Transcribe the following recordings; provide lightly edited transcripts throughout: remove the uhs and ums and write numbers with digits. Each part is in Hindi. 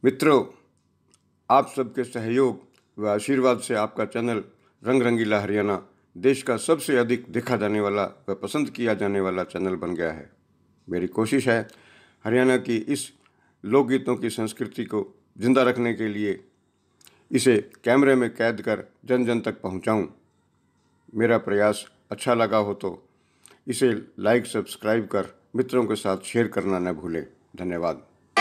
मित्रों, आप सबके सहयोग व आशीर्वाद से आपका चैनल रंग रंगीला हरियाणा देश का सबसे अधिक देखा जाने वाला व पसंद किया जाने वाला चैनल बन गया है। मेरी कोशिश है हरियाणा की इस लोकगीतों की संस्कृति को जिंदा रखने के लिए इसे कैमरे में कैद कर जन जन तक पहुंचाऊं। मेरा प्रयास अच्छा लगा हो तो इसे लाइक सब्सक्राइब कर मित्रों के साथ शेयर करना न भूलें। धन्यवाद।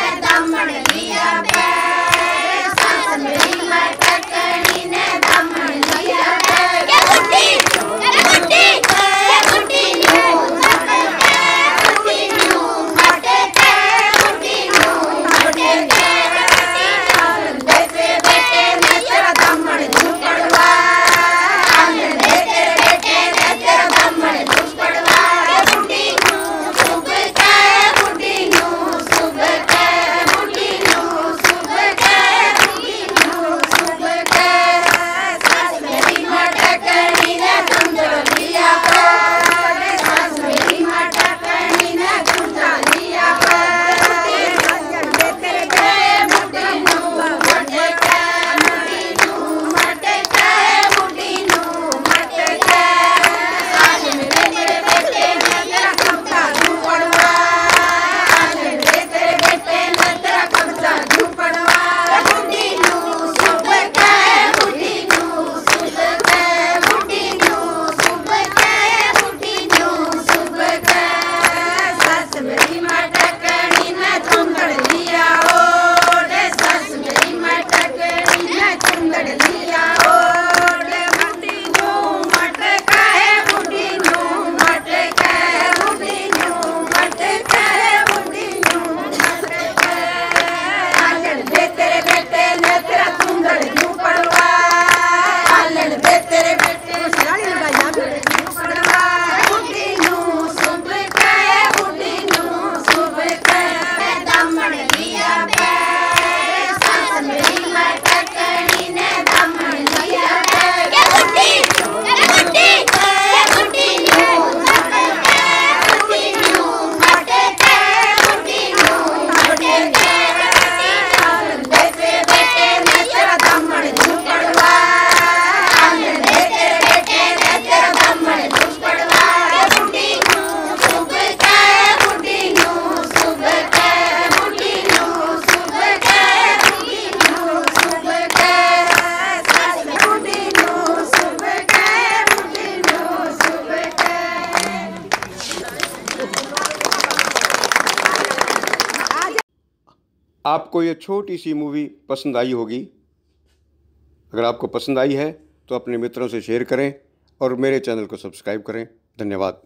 आपको ये छोटी सी मूवी पसंद आई होगी। अगर आपको पसंद आई है तो अपने मित्रों से शेयर करें और मेरे चैनल को सब्सक्राइब करें। धन्यवाद।